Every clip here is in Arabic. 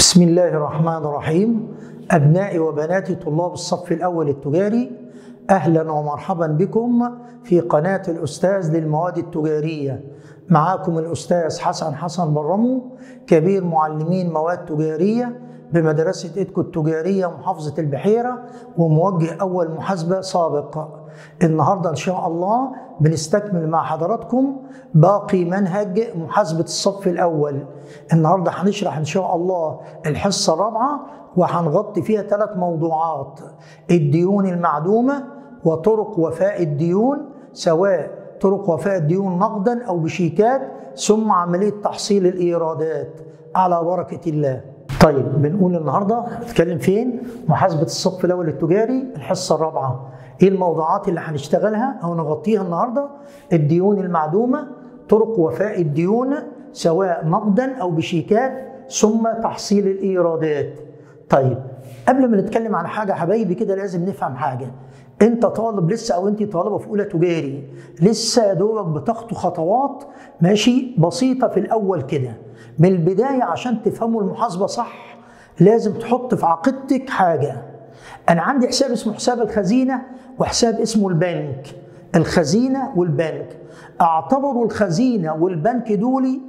بسم الله الرحمن الرحيم. أبنائي وبناتي طلاب الصف الأول التجاري، أهلا ومرحبا بكم في قناة الأستاذ للمواد التجارية. معاكم الأستاذ حسن برمو، كبير معلمين مواد تجارية بمدرسة إيدكو التجارية محافظة البحيرة، وموجه أول محاسبة سابق. النهاردة إن شاء الله بنستكمل مع حضراتكم باقي منهج محاسبة الصف الأول. النهاردة هنشرح إن شاء الله الحصة الرابعة، وهنغطي فيها 3 موضوعات: الديون المعدومة، وطرق وفاء الديون، سواء طرق وفاء الديون نقدا أو بشيكات، ثم عملية تحصيل الإيرادات. على بركة الله. طيب، بنقول النهارده نتكلم فين؟ محاسبة الصف الأول التجاري الحصة الرابعة. ايه الموضوعات اللي هنشتغلها او نغطيها النهارده؟ الديون المعدومة، طرق وفاء الديون سواء نقدا او بشيكات، ثم تحصيل الإيرادات. طيب، قبل ما نتكلم عن حاجة حبايبي كده لازم نفهم حاجة. انت طالب لسه او انت طالبة في اولى تجاري، لسه يا دوبك بتخطو خطوات ماشي بسيطة في الاول كده. من البداية عشان تفهموا المحاسبة صح لازم تحط في عقيدتك حاجة. أنا عندي حساب اسمه حساب الخزينة وحساب اسمه البنك. الخزينة والبنك، اعتبروا الخزينة والبنك دول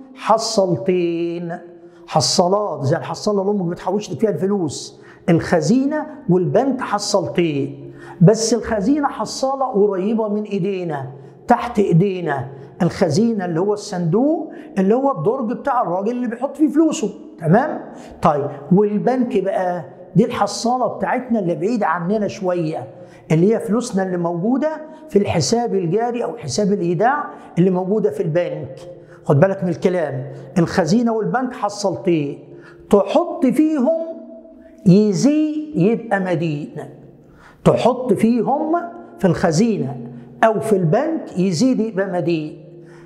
حصلتين، حصالات زي الحصالة اللي أمك بتحوش لك فيها الفلوس. الخزينة والبنك حصلتين، بس الخزينة حصالة قريبة من إيدينا، تحت إيدينا. الخزينة اللي هو الصندوق اللي هو الدرج بتاع الراجل اللي بيحط فيه فلوسه، تمام؟ طيب، والبنك بقى دي الحصالة بتاعتنا اللي بعيدة عننا شوية، اللي هي فلوسنا اللي موجودة في الحساب الجاري أو حساب الإيداع اللي موجودة في البنك. خد بالك من الكلام. الخزينة والبنك حصلتين، تحط فيهم يزيد يبقى مدين. تحط فيهم في الخزينة أو في البنك يزيد يبقى مدين.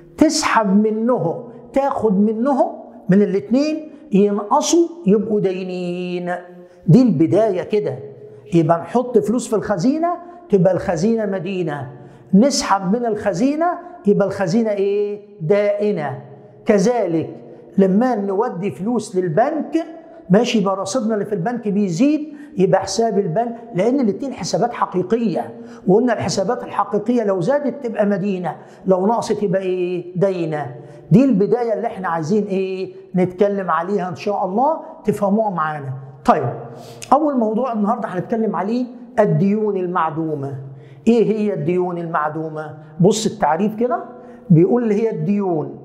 تسحب منه، تاخد منه، من الاتنين ينقصوا يبقوا دينين. دي البداية كده. يبقى نحط فلوس في الخزينة تبقى الخزينة مدينة، نسحب من الخزينة يبقى الخزينة ايه؟ دائنة. كذلك لما نودي فلوس للبنك ماشي، يبقى رصيدنا اللي في البنك بيزيد، يبقى حساب البنك، لأن الاتنين حسابات حقيقية، وقلنا الحسابات الحقيقية لو زادت تبقى مدينة، لو نقصت يبقى ايه؟ دينة. دي البداية اللي احنا عايزين ايه؟ نتكلم عليها إن شاء الله تفهموها معانا. طيب، أول موضوع النهارده هنتكلم عليه الديون المعدومة. إيه هي الديون المعدومة؟ بص التعريف كده بيقول هي الديون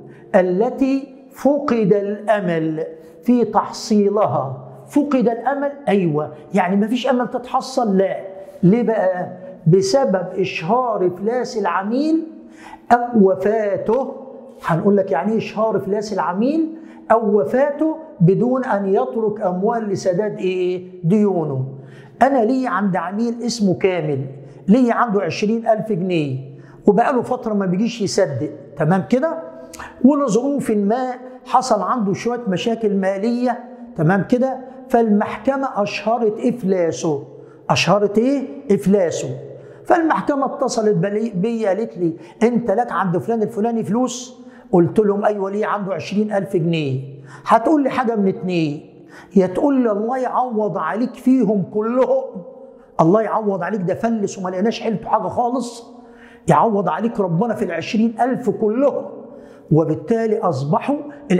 التي فقد الأمل في تحصيلها. فقد الأمل، أيوة، يعني مفيش أمل تتحصل. لا، ليه بقى؟ بسبب إشهار إفلاس العميل أو وفاته. هنقول لك يعني إيه إشهار إفلاس العميل أو وفاته بدون أن يترك أموال لسداد إيه؟ ديونه. أنا لي عند عميل اسمه كامل، لي عنده 20,000 جنيه وبقاله فترة ما بيجيش يسدد، تمام كده؟ ولظروف ما حصل عنده شوية مشاكل مالية، تمام كده؟ فالمحكمة أشهرت إفلاسه. أشهرت إيه؟ إفلاسه. فالمحكمة اتصلت بي قالت لي أنت لك عند فلان الفلاني فلوس؟ قلت لهم أيوة، ليه عنده 20,000 جنيه. هتقول لي حاجة من اتنين: يا تقول لي الله يعوض عليك فيهم كلهم، الله يعوض عليك ده فلس وما لقيناش حيلته حاجة خالص، يعوض عليك ربنا في 20,000 كلهم، وبالتالي أصبحوا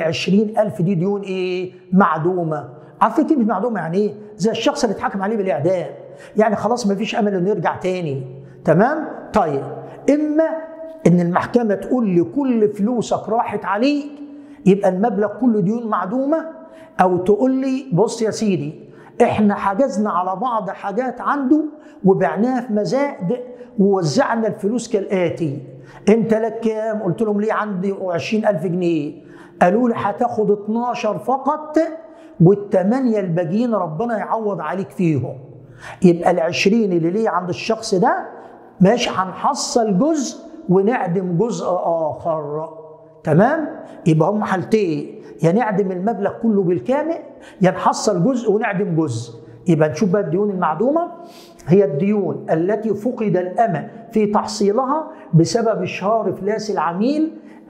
20,000 دي ديون إيه؟ معدومة. عارفين كلمة معدومة يعني إيه؟ زي الشخص اللي اتحكم عليه بالإعدام، يعني خلاص ما فيش أمل إنه يرجع تاني، تمام؟ طيب، إما إن المحكمة تقول لكل فلوسك راحت عليك يبقى المبلغ كله ديون معدومة، أو تقول لي بص يا سيدي إحنا حجزنا على بعض حاجات عنده وبعناها في مزاد ووزعنا الفلوس كالآتي: أنت لك كام؟ قلت لهم ليه عندي 20,000 جنيه. قالوا لي هتاخد 12 فقط، وال8 الباقيين ربنا يعوض عليك فيهم. يبقى ال20 اللي ليه عند الشخص ده ماشي، هنحصل جزء ونعدم جزء آخر، تمام؟ يبقى هم حالتين: يا نعدم المبلغ كله بالكامل، يا نحصل جزء ونعدم جزء. يبقى نشوف بقى الديون المعدومة. هي الديون التي فقد الأمل في تحصيلها بسبب إشهار إفلاس العميل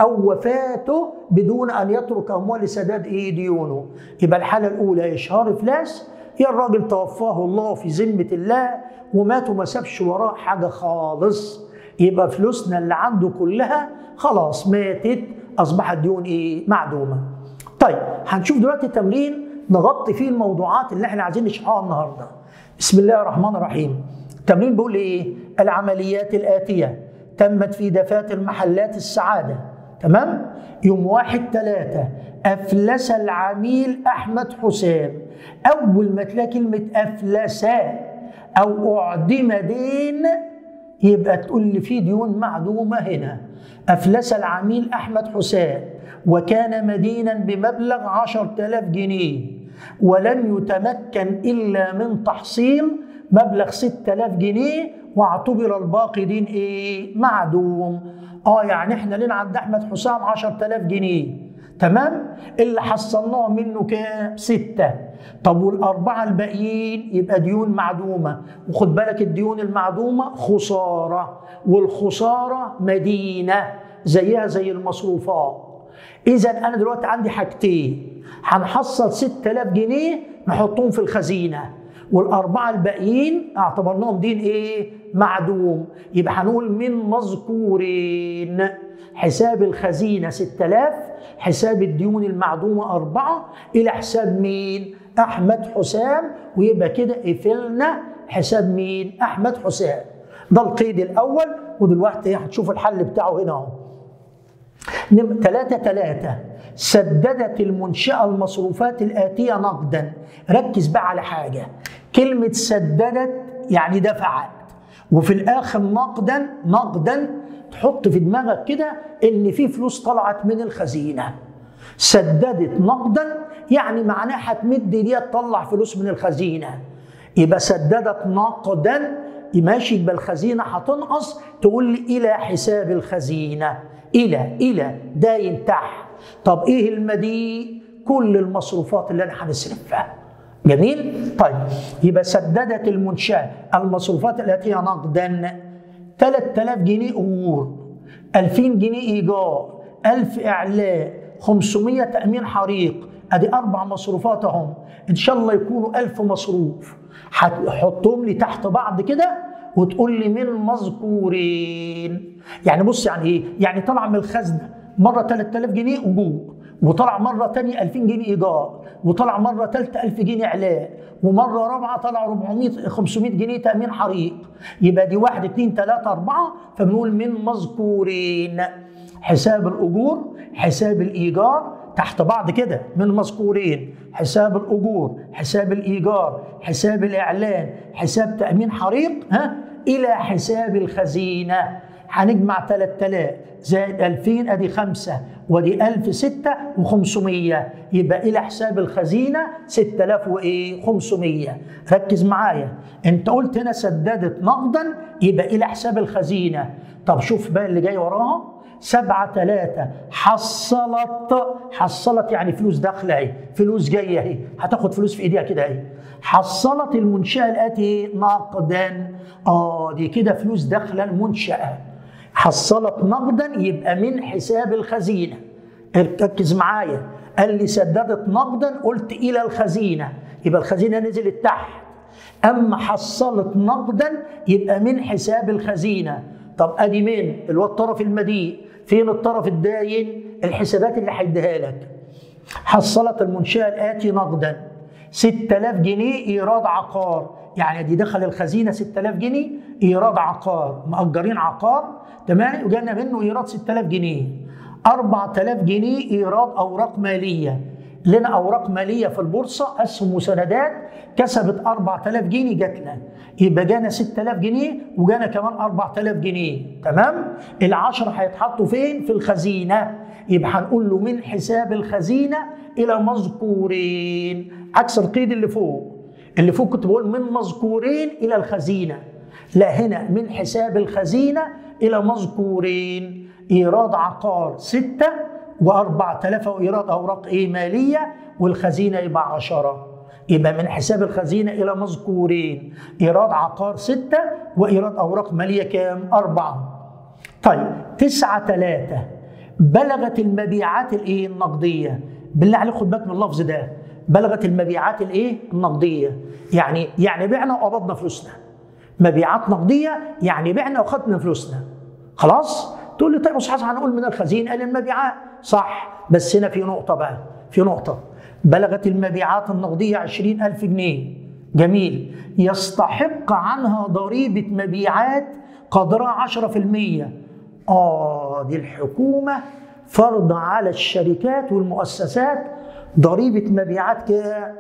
أو وفاته بدون أن يترك أموال لسداد ديونه. يبقى الحالة الأولى إشهار إفلاس، يا الراجل توفاه الله في ذمة الله ومات وما سابش وراه حاجة خالص، يبقى فلوسنا اللي عنده كلها خلاص ماتت، أصبحت ديون معدومة. طيب هنشوف دلوقتي تمرين نغطي فيه الموضوعات اللي احنا عايزين نشرحها النهارده. بسم الله الرحمن الرحيم. التمرين بيقول ايه؟ العمليات الآتية تمت في دفاتر محلات السعادة، تمام؟ يوم 1/3 أفلس العميل أحمد حسام. أول ما تلاقي كلمة أفلس أو أعدم دين يبقى تقول لي في ديون معدومة هنا. أفلس العميل أحمد حسام وكان مدينا بمبلغ 10,000 جنيه ولم يتمكن إلا من تحصيل مبلغ 6,000 جنيه واعتبر الباقي دين معدوم. يعني احنا لنا عند أحمد حسام 10,000 جنيه، تمام؟ اللي حصلناه منه كام؟ 6. طب والأربعة الباقيين يبقى ديون معدومة. وخد بالك الديون المعدومة خسارة، والخسارة مدينة زيها زي المصروفات. إذا أنا دلوقتي عندي حاجتين، هنحصل 6,000 جنيه نحطهم في الخزينة، والأربعة الباقيين اعتبرناهم دين معدوم. يبقى هنقول من مذكورين حساب الخزينة 6,000، حساب الديون المعدومة 4، إلى حساب مين؟ أحمد حسام. ويبقى كده قفلنا حساب مين؟ أحمد حسام. ده القيد الأول، ودلوقتي هتشوف الحل بتاعه هنا اهو. 3 سددت المنشأة المصروفات الآتية نقدا. ركز بقى على حاجة، كلمة سددت يعني دفعت، وفي الآخر نقدا تحط في دماغك كده إن في فلوس طلعت من الخزينة. سددت نقدا يعني معناها هتمد دي تطلع فلوس من الخزينة، يبقى سددت نقدا ماشي، يبقى الخزينة هتنقص، تقول لي إلى حساب الخزينة. إلى داين تحت. طب إيه المدين؟ كل المصروفات اللي أنا هنصرفها. جميل؟ طيب يبقى سددت المنشأة المصروفات الآتية نقدا 3,000 جنيه أجور، 2,000 جنيه إيجار، 1,000 إعلاء، 500 تأمين حريق. أدي 4 مصروفات أهم، إن شاء الله يكونوا 1000 مصروف. هتحطهم لي تحت بعض كده وتقول لي من مذكورين. يعني بص يعني إيه؟ يعني طلع من الخزنة مرة 3,000 جنيه أجور، وطلع مرة تانية 2,000 جنيه إيجار، وطلع مرة تالتة 1,000 جنيه إعلاء، ومرة رابعة طلع 500 جنيه تأمين حريق. يبقى دي 1 2 3 4، فبنقول من مذكورين حساب الأجور، حساب الإيجار تحت بعض كده، من مذكورين حساب الأجور، حساب الإيجار، حساب الإعلان، حساب تأمين حريق، إلى حساب الخزينة. هنجمع 3,000 زائد 2,000 أدي 5، ودي 1,000 6 و500، يبقى إلى حساب الخزينة 6,500. ركز معايا، أنت قلت هنا سددت نقدا يبقى إلى حساب الخزينة. طب شوف بقى اللي جاي وراها، 7/3 حصلت يعني فلوس داخله اهي، فلوس جايه اهي، هتاخد فلوس في ايديها كده اهي. حصلت المنشأة الآتي نقدا، دي كده فلوس داخله المنشأة. حصلت نقدا يبقى من حساب الخزينة. ركز معايا، قال لي سددت نقدا، قلت إلى الخزينة، يبقى الخزينة نزلت تحت. أما حصلت نقدا يبقى من حساب الخزينة. طب أدي مين؟ اللي هو الطرف المدين. فين الطرف الداين؟ الحسابات اللي هيديها لك. حصلت المنشأة الآتي نقدا 6,000 جنيه إيراد عقار، يعني دي دخل الخزينة 6,000 جنيه إيراد عقار، مأجرين عقار، تمام، وجانا منه إيراد 6,000 جنيه. 4,000 جنيه إيراد أوراق مالية، لنا أوراق مالية في البورصة، أسهم وسندات، كسبت 4,000 جنيه جاتنا، يبقى جانا 6,000 جنيه وجانا كمان 4,000 جنيه، تمام؟ ال10 هيتحطوا فين؟ في الخزينة، يبقى هنقول له من حساب الخزينة إلى مذكورين، عكس القيد اللي فوق. اللي فوق كنت بقول من مذكورين إلى الخزينة، لا هنا من حساب الخزينة إلى مذكورين. إيراد عقار 6 و4,000 وإيراد أوراق مالية، والخزينة يبقى 10. يبقى من حساب الخزينة إلى مذكورين إيراد عقار 6 وإيراد أوراق مالية كام؟ 4. طيب 9/3 بلغت المبيعات الايه؟ النقديه. بالله عليك خد بالك من اللفظ ده، بلغت المبيعات الايه؟ النقديه. يعني بعنا وقبضنا فلوسنا. مبيعات نقديه يعني بعنا وخدنا فلوسنا. خلاص؟ تقول لي طيب يا استاذ حسن هنقول من الخزينه للمبيعات، صح، بس هنا في نقطه بقى، في نقطه. بلغت المبيعات النقديه 20,000 جنيه. جميل. يستحق عنها ضريبه مبيعات قدرها 10%. دي الحكومه فرض على الشركات والمؤسسات ضريبه مبيعات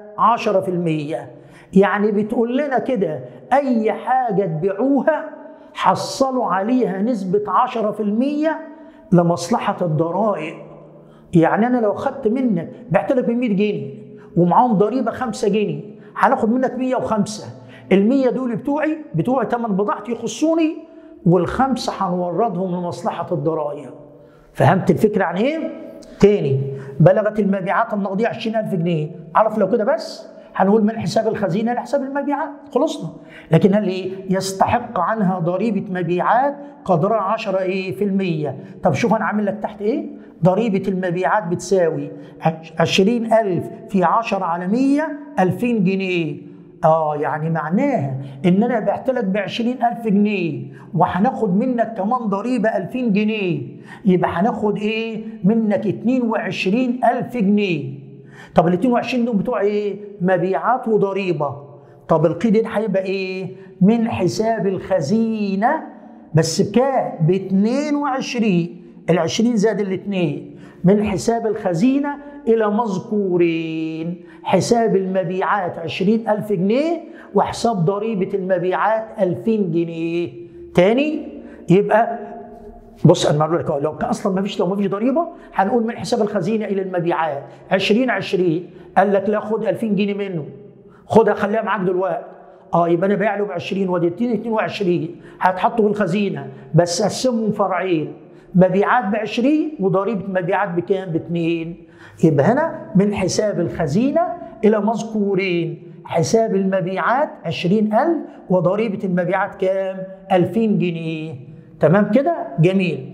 10%. يعني بتقول لنا كده اي حاجه تبيعوها حصلوا عليها نسبة 10% لمصلحة الضرائب. يعني أنا لو خدت منك بعت لك ب 100 جنيه ومعاهم ضريبة 5 جنيه، هناخد منك 105. ال 100 دول بتوعي ثمن بضاعتي يخصوني، والخمسة هنوردهم لمصلحة الضرائب. فهمت الفكرة عن إيه؟ تاني، بلغت المبيعات النقدية 20,000 جنيه، عرف لو كده بس هنقول من حساب الخزينه لحساب المبيعات، خلصنا. لكن هل ايه؟ يستحق عنها ضريبه مبيعات قدرها 10%. طب شوف انا عامل لك تحت ايه؟ ضريبه المبيعات بتساوي 20,000 في 10 على 100 2000 جنيه. يعني معناها ان انا بعت لك ب 20,000 جنيه وهناخد منك كمان ضريبه 2000 جنيه، يبقى هناخد ايه؟ منك 22,000 جنيه. طب ال 22 دول بتوع ايه؟ مبيعات وضريبه. طب القيد هيبقى ايه؟ من حساب الخزينه، بس بكام؟ ب 22. ال 20 زائد الاثنين من حساب الخزينه الى مذكورين، حساب المبيعات 20,000 جنيه وحساب ضريبه المبيعات 2000 جنيه. تاني يبقى بص انا بقول لك لو اصلا ما فيش ضريبه هنقول من حساب الخزينه الى المبيعات 20 قال لك لا خد 2000 جنيه منه، خدها خليها معاك دلوقتي. يبقى انا بايع له ب 20 وادي 22 هتحطوا في الخزينه، بس قسمهم فرعين، مبيعات ب 20 وضريبه مبيعات بكام؟ ب 2. يبقى هنا من حساب الخزينه الى مذكورين، حساب المبيعات 20,000 وضريبه المبيعات كام؟ 2000 جنيه. تمام كده؟ جميل.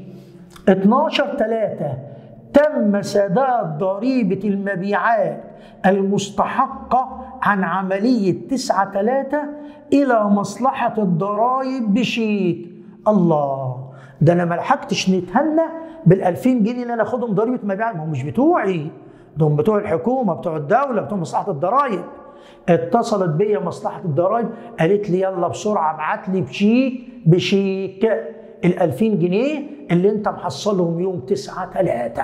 12/3 تم سداد ضريبة المبيعات المستحقة عن عملية 9/3 إلى مصلحة الضرائب بشيك. الله، ده أنا ما لحقتش نتهنى بال2000 جنيه اللي أنا أخدهم ضريبة مبيعات، ما هم مش بتوعي، دول بتوع الحكومة، بتوع الدولة، بتوع مصلحة الضرائب. اتصلت بيا مصلحة الضرائب قالت لي يلا بسرعة ابعت لي بشيك ال2000 جنيه اللي انت محصلهم يوم 9/3.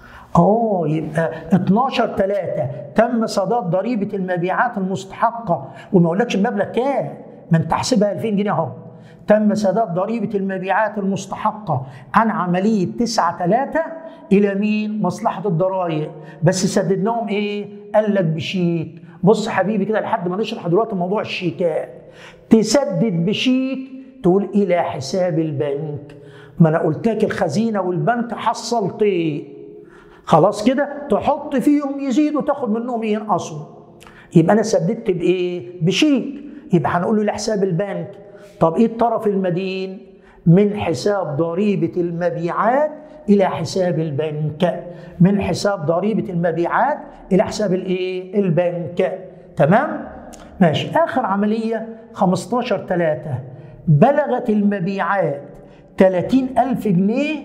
يبقى 12/3 تم سداد ضريبة المبيعات المستحقة، وما اقولكش المبلغ كام، ما انت تحسبها 2000 جنيه اهو. تم سداد ضريبة المبيعات المستحقة عن عملية 9/3 إلى مين؟ مصلحة الضرائب، بس سددناهم إيه؟ قال لك بشيك. بص حبيبي كده لحد ما نشرح دلوقتي موضوع الشيكات. تسدد بشيك تقول إلى حساب البنك، ما أنا قلت لك الخزينة والبنك حصلت إيه؟ خلاص كده تحط فيهم يزيدوا تاخد منهم ينقصوا. يبقى أنا سددت بإيه؟ بشيك، يبقى هنقول له لحساب البنك. طب ايه الطرف المدين؟ من حساب ضريبة المبيعات إلى حساب البنك، من حساب ضريبة المبيعات إلى حساب الايه؟ البنك. تمام؟ ماشي. آخر عملية 15/3 بلغت المبيعات 30,000 جنيه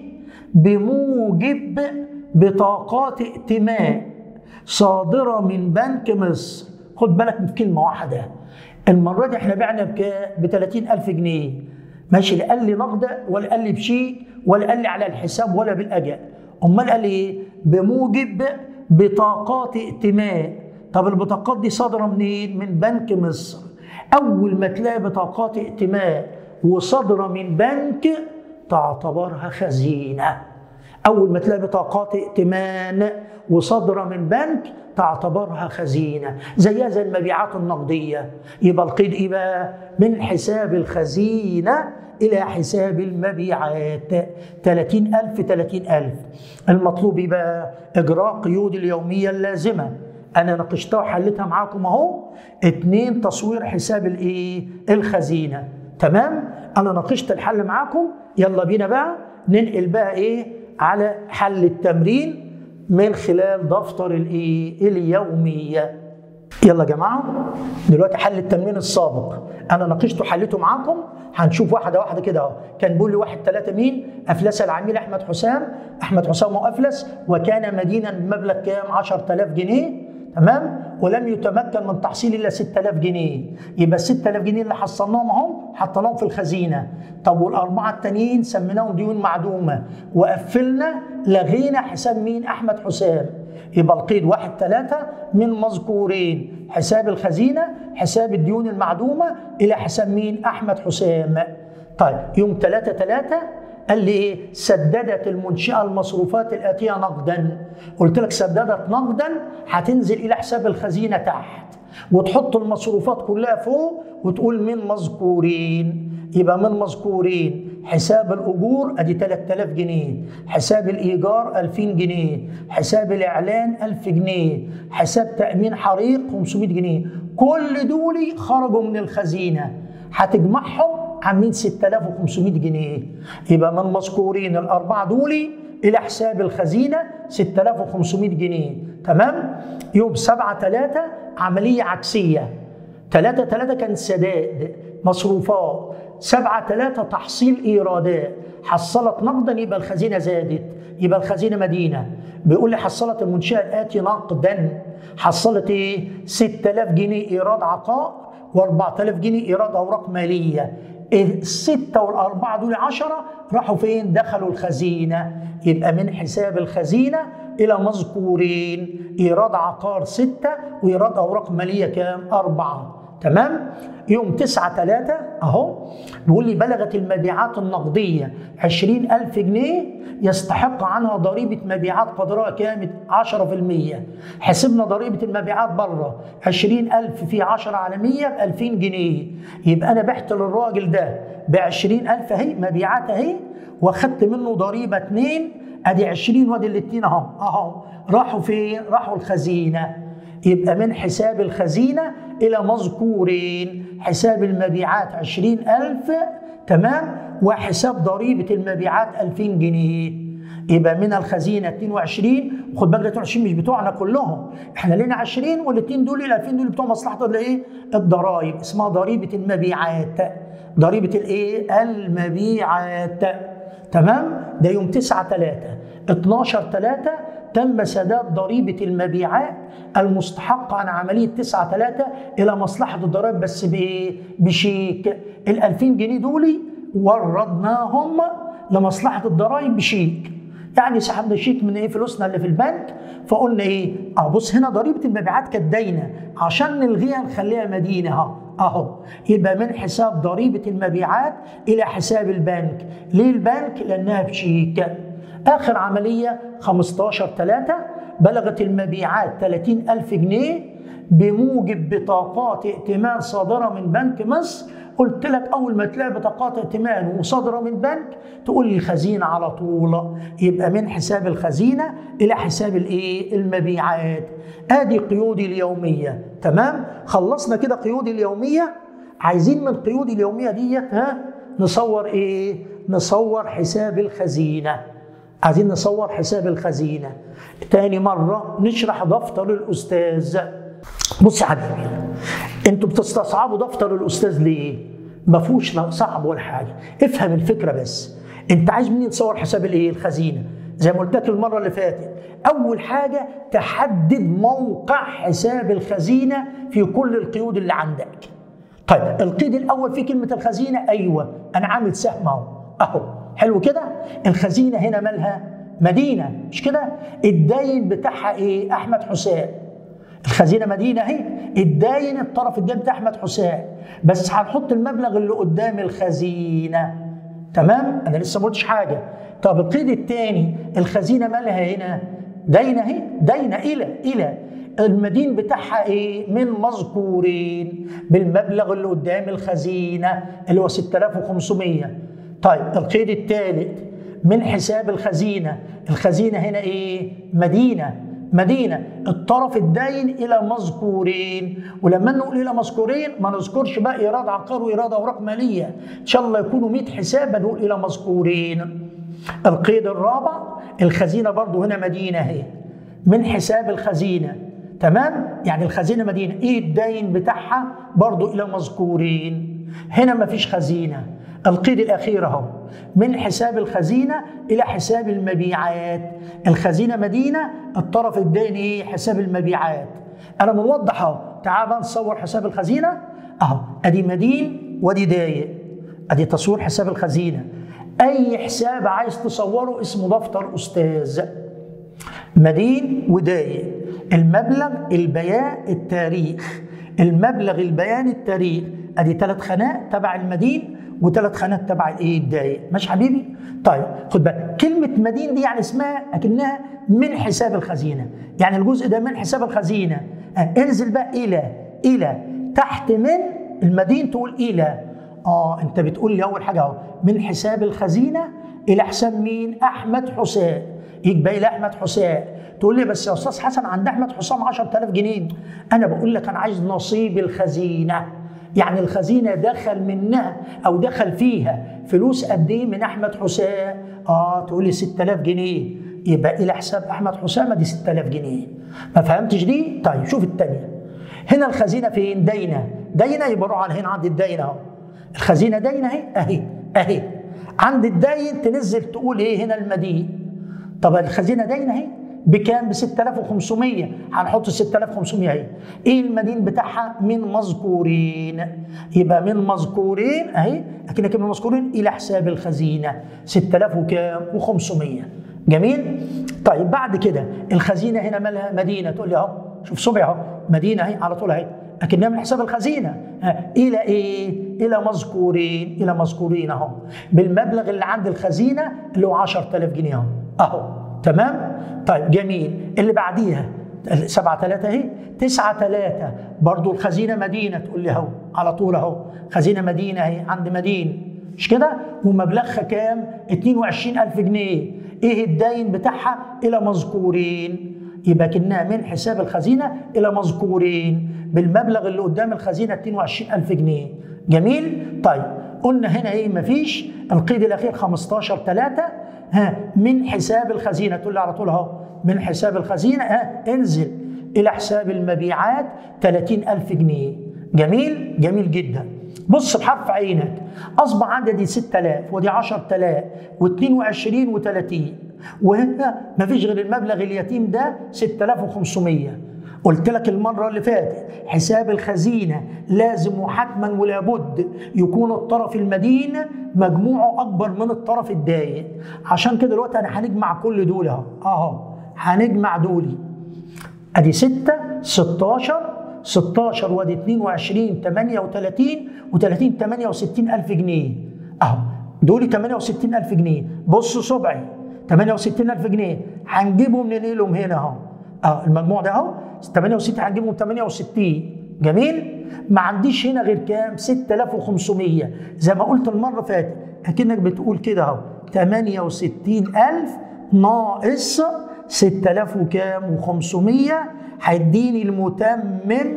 بموجب بطاقات ائتمان صادرة من بنك مصر. خد بالك من كلمة واحدة، المرة دي احنا بعنا ب 30,000 جنيه، ماشي، لا قال لي نقدة ولا قال لي بشيك ولا قال لي على الحساب ولا بالأجل، أمال قال ايه؟ بموجب بطاقات ائتمان. طب البطاقات دي صادرة منين؟ من بنك مصر. أول ما تلاقي بطاقات ائتمان وصادرة من بنك تعتبرها خزينة. أول ما تلاقي بطاقات ائتمان وصادرة من بنك تعتبرها خزينة، زيها زي المبيعات النقدية. يبقى القيد إيه بقى؟ من حساب الخزينة إلى حساب المبيعات 30,000 30,000. المطلوب إيه بقى؟ إجراء قيود اليومية اللازمة. أنا ناقشتها وحلتها معاكم أهو. 2 تصوير حساب الإيه؟ الخزينة. تمام؟ أنا ناقشت الحل معاكم. يلا بينا بقى ننقل بقى إيه؟ على حل التمرين من خلال دفتر اليومية. يلا يا جماعة، دلوقتي حل التمرين السابق أنا ناقشته حليته معاكم، هنشوف واحدة واحدة كده أهو. كان بيقول لي 1-3 مين؟ أفلس العميل أحمد حسام. أحمد حسام وأفلس، وكان مدينا بمبلغ كام؟ 10000 جنيه، تمام؟ ولم يتمكن من تحصيل الا 6000 جنيه، يبقى ال 6000 جنيه اللي حصلناهم اهم حطيناهم في الخزينه. طب والاربعه التانيين سميناهم ديون معدومه وقفلنا لغينا حساب مين؟ احمد حسام. يبقى القيد 1-3 من مذكورين، حساب الخزينه، حساب الديون المعدومه، الى حساب مين؟ احمد حسام. طيب يوم 3/3 قال لي ايه؟ سددت المنشأة المصروفات الآتية نقدا. قلت لك سددت نقدا، هتنزل إلى حساب الخزينة تحت وتحط المصروفات كلها فوق وتقول من مذكورين. يبقى من مذكورين حساب الأجور أدي 3000 جنيه، حساب الإيجار 2000 جنيه، حساب الإعلان 1000 جنيه، حساب تأمين حريق 500 جنيه. كل دول خرجوا من الخزينة، هتجمعهم عاملين 6500 جنيه. يبقى من مذكورين الأربعة دول إلى حساب الخزينة 6500 جنيه، تمام؟ يوم 7/3 عملية عكسية. 3/3 كان سداد مصروفات، 7/3 تحصيل إيرادات. حصلت نقدا يبقى الخزينة زادت، يبقى الخزينة مدينة. بيقول لي حصلت المنشأة الآتي نقدا، حصلت إيه؟ 6000 جنيه إيراد عقار و4000 جنيه إيراد أوراق مالية. ال6 وال4 دول 10 راحوا فين؟ دخلوا الخزينة. يبقى من حساب الخزينة إلى مذكورين إيراد عقار 6 وإيراد أوراق مالية كام؟ 4، تمام؟ يوم 9/3 أهو بيقول لي بلغت المبيعات النقدية 20000 جنيه، يستحق عنها ضريبة مبيعات قدرها كام؟ 10%. حسبنا ضريبة المبيعات بره 20000 في 10 على 100 ب 2000 جنيه. يبقى أنا بعت للراجل ده ب 20000 أهي مبيعات أهي، واخدت منه ضريبة 2، أدي 20 وأدي الاتنين أهو راحوا فين؟ راحوا الخزينة. يبقى من حساب الخزينة إلى مذكورين حساب المبيعات 20000، تمام؟ وحساب ضريبة المبيعات 2000 جنيه. يبقى من الخزينة 22. وخد بالك 22 مش بتوعنا كلهم، احنا لنا 20 والاثنين دول ال 2000 دول بتوع مصلحة الايه؟ الضرائب، اسمها ضريبة المبيعات. ضريبة الايه؟ المبيعات، تمام؟ ده يوم 9/3. 12/3 تم سداد ضريبة المبيعات المستحقة عن عملية 9/3 إلى مصلحة الضرائب، بس بإيه؟ بشيك. ال 2000 جنيه دول وردناهم لمصلحة الضرائب بشيك، يعني سحبنا شيك من ايه؟ فلوسنا اللي في البنك، فقلنا ايه؟ بص هنا ضريبة المبيعات كانت داينة، عشان نلغيها نخليها مدينة اهو. يبقى من حساب ضريبة المبيعات إلى حساب البنك. ليه البنك؟ لأنها بشيك. آخر عملية 15/3 بلغت المبيعات 30000 جنيه بموجب بطاقات ائتمان صادرة من بنك مصر. قلت لك أول ما تلاقي بطاقات ائتمان وصادرة من بنك تقول لي الخزينة على طول. يبقى من حساب الخزينة إلى حساب الإيه؟ المبيعات. آدي قيودي اليومية، تمام؟ خلصنا كده قيودي اليومية. عايزين من قيودي اليومية ديت نصور إيه؟ نصور حساب الخزينة. عايزين نصور حساب الخزينة. تاني مرة نشرح دفتر الأستاذ. بص يا حبيبي، انتوا بتستصعبوا دفتر الأستاذ ليه؟ ما فيهوش صعب ولا حاجة، افهم الفكرة بس. انت عايز منين تصور حساب الايه؟ الخزينة. زي ما قلت لك المرة اللي فاتت، أول حاجة تحدد موقع حساب الخزينة في كل القيود اللي عندك. طيب القيد الأول في كلمة الخزينة، أيوه أنا عامل سهم أهو. حلو كده؟ الخزينة هنا مالها؟ مدينة، مش كده؟ الداين بتاعها ايه؟ أحمد حسام. الخزينة مدينة اهي، الداين الطرف الداين بتاع أحمد حسام، بس هنحط المبلغ اللي قدام الخزينة، تمام؟ أنا لسه ما قلتش حاجة. طب القيد الثاني الخزينة مالها هنا؟ داينة اهي، داينة إلى المدين بتاعها ايه؟ من مذكورين بالمبلغ اللي قدام الخزينة اللي هو 6500. طيب القيد الثالث من حساب الخزينة. الخزينة هنا ايه؟ مدينة الطرف الداين إلى مذكورين. ولما نقول إلى مذكورين ما نذكرش بقى إيراد عقار وإيراد أوراق مالية، إن شاء الله يكونوا 100 حساب نقول إلى مذكورين. القيد الرابع الخزينة برضو هنا مدينة اهي من حساب الخزينة، تمام؟ يعني الخزينة مدينة، ايه الدين بتاعها؟ برضو إلى مذكورين. هنا مفيش خزينة. القيد الأخير اهو من حساب الخزينة إلى حساب المبيعات. الخزينة مدينة، الطرف الدين ايه؟ حساب المبيعات. أنا موضح اهو. تعال بقى نصور حساب الخزينة اهو، أدي مدين وأدي داين. أدي تصوير حساب الخزينة. أي حساب عايز تصوره اسمه دفتر أستاذ. مدين وداين، المبلغ، البيان، التاريخ. المبلغ، البيان، التاريخ. ادي 3 خانات تبع المدين و3 خانات تبع الايه؟ الداين. ماشي حبيبي؟ طيب خد بالك، كلمة مدين دي يعني اسمها اكنها من حساب الخزينة، يعني الجزء ده من حساب الخزينة. انزل بقى إلى تحت من المدين تقول إلى. انت بتقول لي اول حاجة اهو من حساب الخزينة إلى حساب مين؟ أحمد حسام. يبقى إلى أحمد حسام. تقول لي بس يا أستاذ حسن عند أحمد حسام 10000 جنيه. أنا بقول لك أنا عايز نصيب الخزينة، يعني الخزينة دخل منها أو دخل فيها فلوس قد إيه من أحمد حسام؟ تقول لي 6000 جنيه. يبقى إلى حساب أحمد حسام دي 6000 جنيه. ما فهمتش دي؟ طيب شوف الثانية. هنا الخزينة فين؟ داينة. يبقى روح على هنا عند الداينة أهو. الخزينة داينة أهي. عند الداين تنزل تقول ايه؟ هنا المدين. طب الخزينه داينه اهي بكام؟ ب 6500. هنحط 6500 اهي. ايه المدين بتاعها؟ من مذكورين. يبقى من مذكورين اهي، اكنك من مذكورين الى حساب الخزينه 6500. جميل؟ طيب بعد كده الخزينه هنا مالها؟ مدينه. تقول لي اهو شوف صبعي اهو مدينه اهي على طول اهي، اكنها من حساب الخزينه. الى ايه؟ الى مذكورين اهو بالمبلغ اللي عند الخزينه اللي هو 10000 جنيه اهو. تمام؟ طيب جميل. اللي بعديها 7/3 اهي 9/3 برضو الخزينه مدينه. تقول لي اهو على طول اهو خزينه مدينه اهي عند مدين، مش كده؟ ومبلغها كام؟ 22000 جنيه. ايه الدين بتاعها؟ الى مذكورين. يبقى كأنها من حساب الخزينه الى مذكورين بالمبلغ اللي قدام الخزينه 22000 جنيه. جميل؟ طيب قلنا هنا ايه؟ مفيش. القيد الاخير 15/3 من حساب الخزينه. تقول لي على طول اهو من حساب الخزينه انزل الى حساب المبيعات 30000 جنيه. جميل؟ جميل جدا. بص بحرف عينك، اصبح عندي 6000 ودي 10000 و22 و30، وهنا مفيش غير المبلغ اليتيم ده 6500. قلت لك المرة اللي فاتت حساب الخزينة لازم وحتما ولا بد يكون الطرف المدين مجموعه أكبر من الطرف الداين. عشان كده دلوقتي أنا هنجمع كل دول أهو هنجمع دولي. أدي 6 16 وأدي 22 38 و30 68000 جنيه أهو. دولي 68000 جنيه. بصوا صبعي 68000 جنيه هنجيبهم منين لهم هنا أهو. المجموع ده اهو 68 هنجيبهم 68. جميل؟ ما عنديش هنا غير كام؟ 6500. زي ما قلت المره اللي فاتت اكنك بتقول كده اهو 68000 ناقص 6000 وكام؟ و500 هيديني المتمم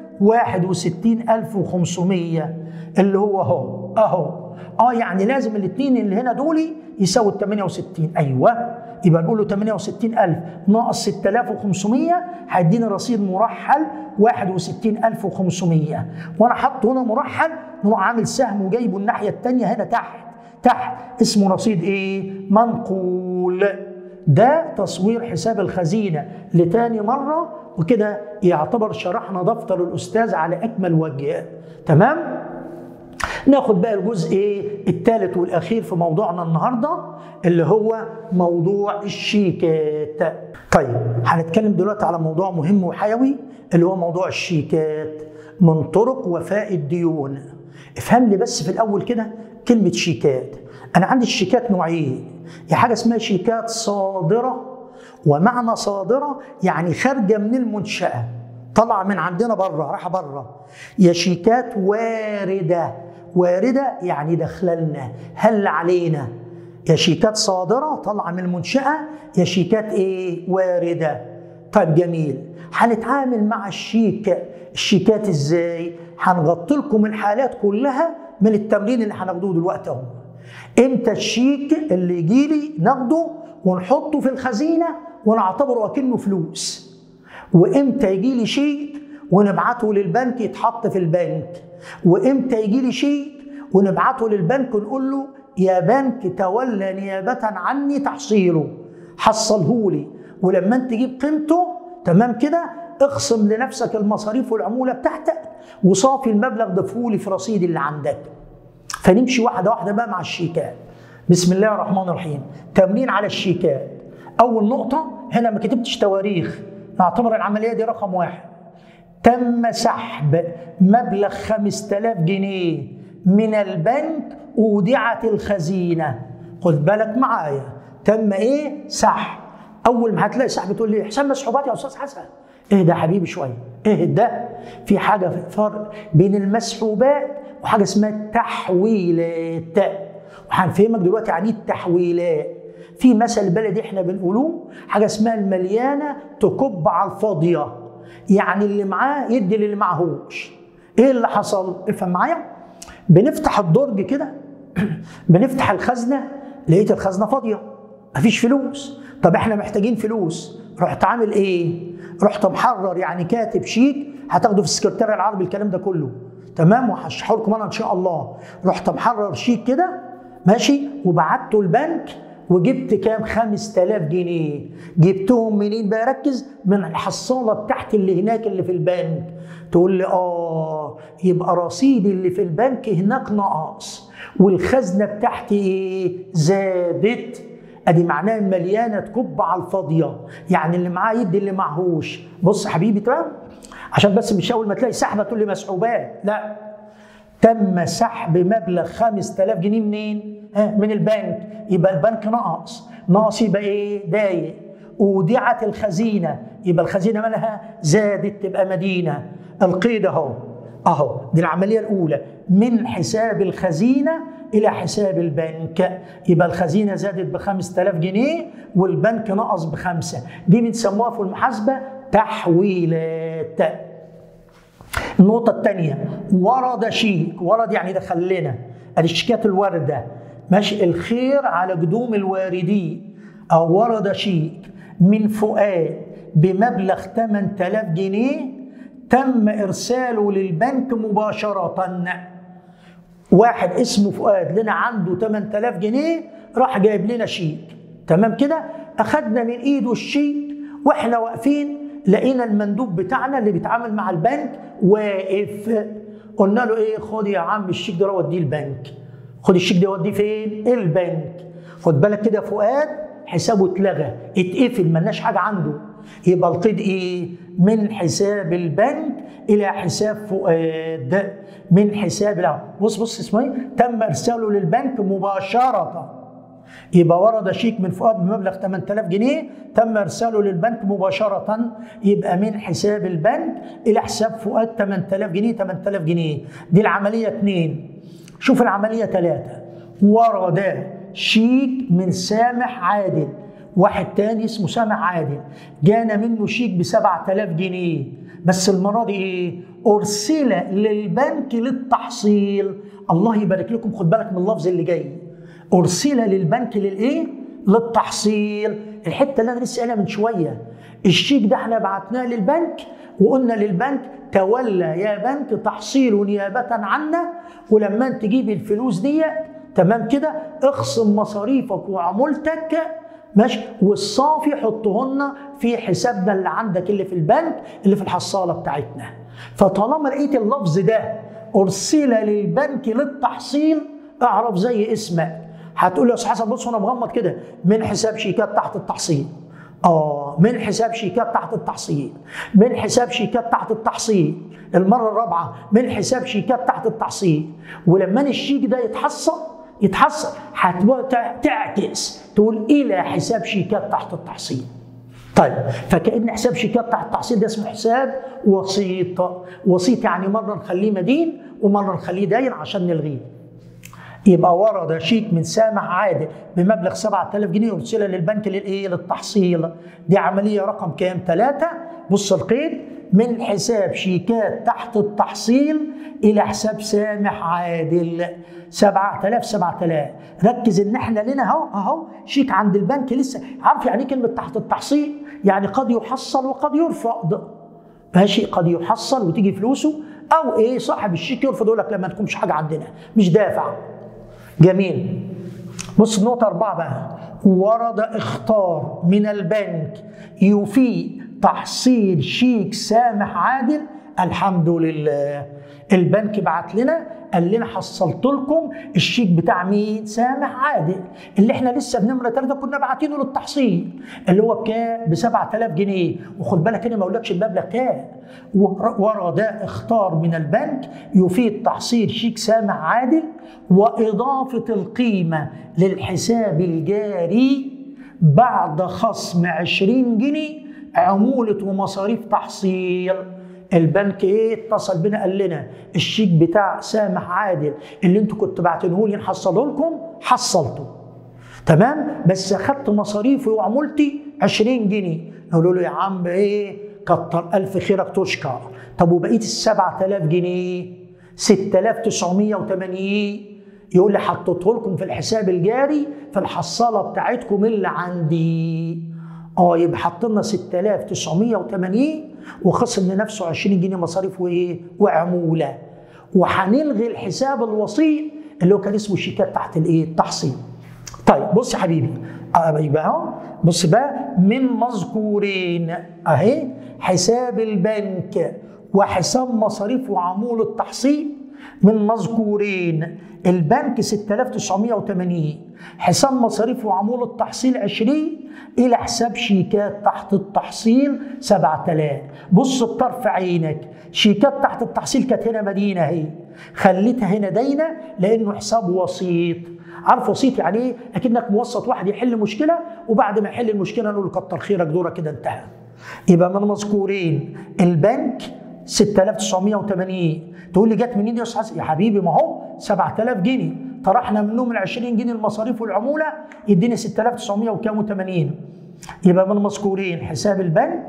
61500 اللي هو اهو. يعني لازم الاثنين اللي هنا دول يساووا 68. ايوه، يبقى نقول له 68000 ناقص 6500 هيديني رصيد مرحل 61500. وانا حاطه هنا مرحل نروح عامل سهم وجايبه الناحيه الثانيه هنا تحت اسمه رصيد ايه؟ منقول. ده تصوير حساب الخزينه لتاني مره، وكده يعتبر شرحنا دفتر الاستاذ على اكمل وجه. تمام؟ ناخد بقى الجزء الثالث والاخير في موضوعنا النهارده اللي هو موضوع الشيكات. طيب هنتكلم دلوقتي على موضوع مهم وحيوي اللي هو موضوع الشيكات من طرق وفاء الديون. افهم لي بس في الاول كده كلمه شيكات. انا عندي الشيكات نوعين، يا حاجه اسمها شيكات صادره، ومعنى صادره يعني خارجه من المنشاه طلع من عندنا بره راح بره، يا شيكات وارده يعني داخله لنا هل علينا. يا شيكات صادره طالعه من المنشاه، يا شيكات وارده. طيب جميل. هنتعامل مع الشيكات ازاي؟ هنغطي لكم الحالات كلها من التمرين اللي هناخدوه دلوقتي اهو. امتى الشيك اللي يجي لي ناخده ونحطه في الخزينه ونعتبره اكنه فلوس، وامتى يجي لي شيك ونبعته للبنك يتحط في البنك، وامتى يجي لي شيك ونبعته للبنك ونقول له يا بنك تولى نيابه عني تحصيله، حصلهولي، ولما انت تجيب قيمته تمام كده اخصم لنفسك المصاريف والعموله بتاعتك وصافي المبلغ ضفهولي في رصيد اللي عندك. فنمشي واحده واحده بقى مع الشيكات. بسم الله الرحمن الرحيم. تمرين على الشيكات. اول نقطه هنا ما كتبتش تواريخ، نعتبر العمليه دي رقم 1. تم سحب مبلغ 5000 جنيه من البنك اودعت الخزينه. خد بالك معايا، تم ايه؟ سحب. اول ما هتلاقي سحب تقول لي حساب مسحوبات يا استاذ حسن. اهدى يا حبيبي شويه، اهدى. في حاجه فرق بين المسحوبات وحاجه اسمها التحويلات، وهنفهمك دلوقتي يعني ايه التحويلات. في مثل بلدي احنا بنقولوه حاجه اسمها المليانه تكب على الفاضيه، يعني اللي معاه يدي للي معهوش. ايه اللي حصل؟ افهم معايا. بنفتح الدرج كده بنفتح الخزنه، لقيت الخزنه فاضيه مفيش فلوس. طب احنا محتاجين فلوس، رحت عامل ايه؟ رحت محرر، يعني كاتب شيك هتاخده في السكرتير العربي الكلام ده كله، تمام، وهشرحه لكم انا ان شاء الله. رحت محرر شيك كده ماشي وبعته البنك وجبت كام؟ 5000 جنيه. جبتهم منين بقى؟ ركز، من الحصاله بتاعتي اللي هناك اللي في البنك. تقول لي يبقى رصيدي اللي في البنك هناك نقص والخزنه بتاعتي ايه؟ زادت. ادي معناها مليانه تكب على الفاضيه، يعني اللي معاه يدي اللي معهوش. بص حبيبي تمام، عشان بس مش اول ما تلاقي سحبه تقول لي مسحوبات، لا. تم سحب مبلغ 5000 جنيه منين؟ من البنك. يبقى البنك نقص يبقى ايه؟ دايق. اودعت الخزينه، يبقى الخزينه مالها؟ زادت، تبقى مدينه. القيد اهو دي العمليه الاولى، من حساب الخزينه الى حساب البنك. يبقى الخزينه زادت ب 5000 جنيه والبنك نقص ب5. دي بنسموها في المحاسبه تحويلات. النقطه الثانيه، ورد شيك. ورد يعني دخل لنا، ادي الشيكات الوارده ماشي، الخير على قدوم الواردين. او ورد شيك من فؤاد بمبلغ 8000 جنيه تم ارساله للبنك مباشره. واحد اسمه فؤاد لنا عنده 8000 جنيه راح جايب لنا شيك، تمام كده، اخدنا من ايده الشيك واحنا واقفين لقينا المندوب بتاعنا اللي بيتعامل مع البنك واقف. قلنا له ايه؟ خد يا عم الشيك ده وديه البنك. خد الشيك ده وديه فين؟ البنك. خد بالك كده، فؤاد حسابه اتلغى، اتقفل، ملناش حاجه عنده. يبقى القيد ايه؟ من حساب البنك الى حساب فؤاد. من حساب، بص اسمه ايه؟ تم ارساله للبنك مباشره. يبقى ورد شيك من فؤاد بمبلغ 8000 جنيه تم ارساله للبنك مباشره، يبقى من حساب البنك الى حساب فؤاد 8000 جنيه. 8000 جنيه دي العمليه 2. شوف العمليه 3. ورد شيك من سامح عادل. واحد تاني اسمه سامح عادل جانا منه شيك ب7000 جنيه، بس المره دي ايه؟ ارسل للبنك للتحصيل. الله يبارك لكم، خد بالك من اللفظ اللي جاي. ارسل للبنك للايه؟ للتحصيل. الحته اللي انا لسه قايلها من شويه، الشيك ده احنا بعتناه للبنك وقلنا للبنك تولى يا بنك تحصيل نيابه عنا، ولما انت تجيب الفلوس دي تمام كده اخصم مصاريفك وعمولتك ماشي، والصافي حطهن في حسابنا اللي عندك اللي في البنك اللي في الحصاله بتاعتنا. فطالما لقيت اللفظ ده ارسل للبنك للتحصيل اعرف زي اسمك. هتقول لي يا استاذ حسن بص انا مغمض كده، من حساب شيكات تحت التحصيل. من حساب شيكات تحت التحصيل، من حساب شيكات تحت التحصيل. المره الرابعه من حساب شيكات تحت التحصيل. ولما الشيك ده يتحصل هتعكس تقول الى حساب شيكات تحت التحصيل. طيب، فكأن حساب شيكات تحت التحصيل ده اسمه حساب وسيط. وسيط يعني مره نخليه مدين ومره نخليه داين عشان نلغيه. يبقى ورد شيك من سامح عادل بمبلغ 7000 جنيه ارسل للبنك للايه؟ للتحصيل. دي عمليه رقم كام؟ 3. بص القيد، من حساب شيكات تحت التحصيل الى حساب سامح عادل. 7000 ركز ان احنا لنا اهو شيك عند البنك لسه. عارف يعني ايه كلمه تحت التحصيل؟ يعني قد يحصل وقد يرفض. ماشي، قد يحصل وتيجي فلوسه، او ايه صاحب الشيك يرفض يقول لك لا ما تكونش حاجه عندنا مش دافع. جميل. بص النقطه 4 بقى، ورد اخطار من البنك يفيد تحصيل شيك سامح عادل. الحمد لله، البنك بعت لنا قال لنا حصلت لكم الشيك بتاع مين؟ سامح عادل، اللي احنا لسه بنمره 3 كنا باعتينه للتحصيل، اللي هو بكام؟ ب 7000 جنيه. وخد بالك انا ما اقولكش المبلغ كام. ورد اخطار من البنك يفيد تحصيل شيك سامح عادل واضافه القيمه للحساب الجاري بعد خصم 20 جنيه عموله ومصاريف تحصيل. البنك ايه اتصل بنا قال لنا الشيك بتاع سامح عادل اللي انتوا كنتوا باعتينه لي نحصله لكم، حصلته تمام، بس اخدت مصاريفي وعمولتي 20 جنيه. نقول له يا عم ايه كتر الف خيرك تشكر. طب وبقيه ال 7000 جنيه 6980 يقول لي حطيته لكم في الحساب الجاري في الحصاله بتاعتكم اللي عندي. يبقى حط لنا 6980 وخصم لنفسه 20 جنيه مصاريف وايه؟ وعموله. وهنلغي الحساب الوسيط اللي هو كان اسمه شيكات تحت الايه؟ التحصيل. طيب بص يا حبيبي، يبقى اهو بص بقى من مذكورين اهي حساب البنك وحساب مصاريف وعمولة التحصيل. من مذكورين البنك 6980 حساب مصاريف وعمولة التحصيل 20 إلى حساب شيكات تحت التحصيل 7000. بص بطرف عينك شيكات تحت التحصيل كانت هنا مدينة اهي، خليتها هنا داينة لأنه حساب وسيط. عارف وسيط يعني ايه؟ أكنك موسط واحد يحل مشكلة وبعد ما يحل المشكلة نقول له كتر خيرك دورك كده انتهى. يبقى من مذكورين البنك 6980. تقول لي جت منين يا استاذ حسن؟ يا حبيبي ما هو 7000 جنيه طرحنا منهم ال 20 جنيه المصاريف والعموله يديني 6980. يبقى من مذكورين حساب البنك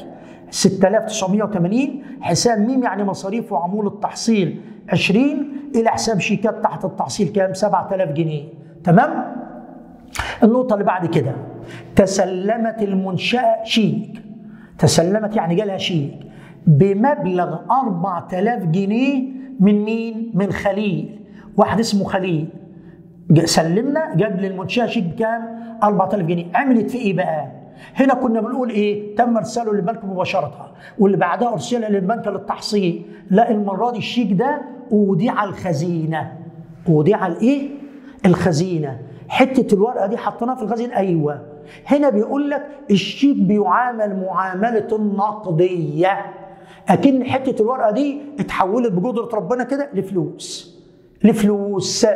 6980 حساب ميم يعني مصاريف وعموله التحصيل 20 الى حساب شيكات تحت التحصيل كام؟ 7000 جنيه. تمام؟ النقطه اللي بعد كده تسلمت المنشاه شيك. تسلمت يعني جالها شيك بمبلغ 4000 جنيه من مين؟ من خليل. واحد اسمه خليل سلمنا جاب للمنشاه شيك بكام؟ 4000 جنيه. عملت في ايه بقى؟ هنا كنا بنقول ايه؟ تم ارساله للبنك مباشره واللي بعدها ارسل للبنك للتحصيل. لا المره دي الشيك ده اوديع الخزينه. اوديع الايه؟ الخزينه. حته الورقه دي حطيناها في الخزينه. ايوه هنا بيقول لك الشيك بيعامل معامله النقديه، اكن حته الورقه دي اتحولت بقدره ربنا كده لفلوس. لفلوس.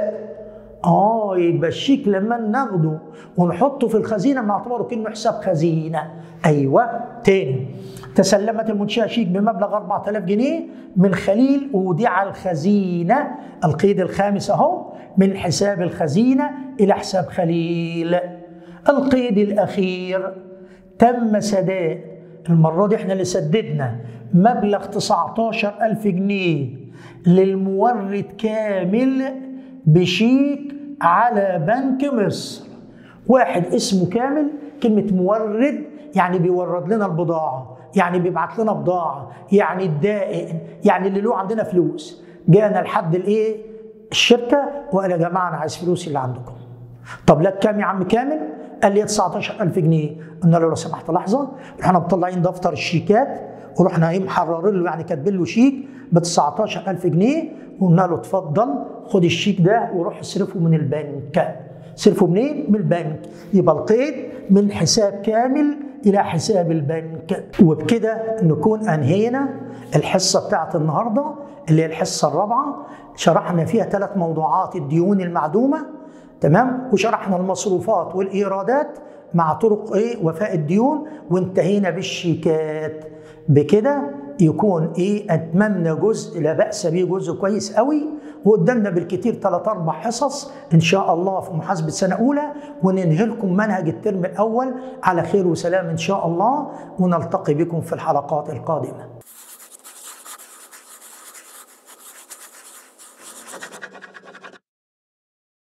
يبقى الشيك لما ناخده ونحطه في الخزينه بنعتبره كأنه حساب خزينه. ايوه تاني تسلمت المنشاه شيك بمبلغ 4000 جنيه من خليل اوديع الخزينه. القيد الخامس اهو من حساب الخزينه الى حساب خليل. القيد الاخير تم سداد. المره دي احنا اللي سددنا مبلغ 19000 جنيه للمورد كامل بشيك على بنك مصر. واحد اسمه كامل، كلمة مورد يعني بيورد لنا البضاعة، يعني بيبعت لنا بضاعة، يعني الدائن، يعني اللي له عندنا فلوس. جانا لحد الايه؟ الشركة وقال يا جماعة أنا عايز فلوسي اللي عندكم. طب لك كام يا عم كامل؟ قال لي 19000 جنيه. قلنا له لو سمحت لحظة، رحنا مطلعين دفتر الشيكات ورحنا محررين له يعني كاتبين له شيك ب 19000 جنيه وقلنا له اتفضل خد الشيك ده وروح اصرفه من البنك. صرفه منين؟ من البنك. يبقى القيد من حساب كامل الى حساب البنك. وبكده نكون انهينا الحصه بتاعت النهارده اللي هي الحصه الرابعه. شرحنا فيها 3 موضوعات: الديون المعدومه، تمام، وشرحنا المصروفات والايرادات مع طرق وفاء الديون، وانتهينا بالشيكات. بكده يكون اتممنا جزء لا باس به، جزء كويس قوي، وقدامنا بالكتير 3-4 حصص ان شاء الله في محاسبه سنه اولى، وننهي لكم منهج الترم الاول على خير وسلام ان شاء الله، ونلتقي بكم في الحلقات القادمه.